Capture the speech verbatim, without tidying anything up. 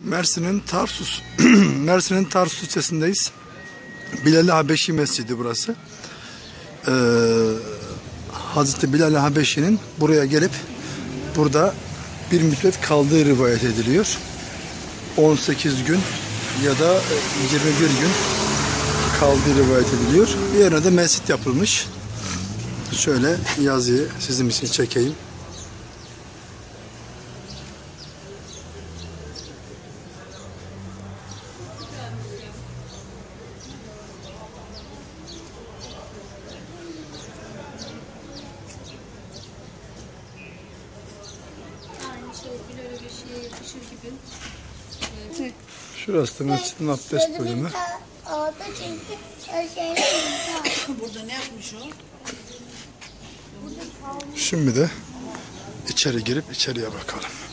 Mersin'in Tarsus Mersin'in Tarsus ilçesindeyiz. Bilal-i Habeşi Mescidi burası. Ee, Hazreti Bilal-i Habeşi'nin buraya gelip burada bir müddet kaldığı rivayet ediliyor. on sekiz gün ya da yirmi bir gün kaldığı rivayet ediliyor. Bir yerine de mescit yapılmış. Şöyle yazıyı sizin için çekeyim. Şurası da mescidin abdest bölümü. Burada ne yapmış o? Şimdi de içeri girip içeriye bakalım.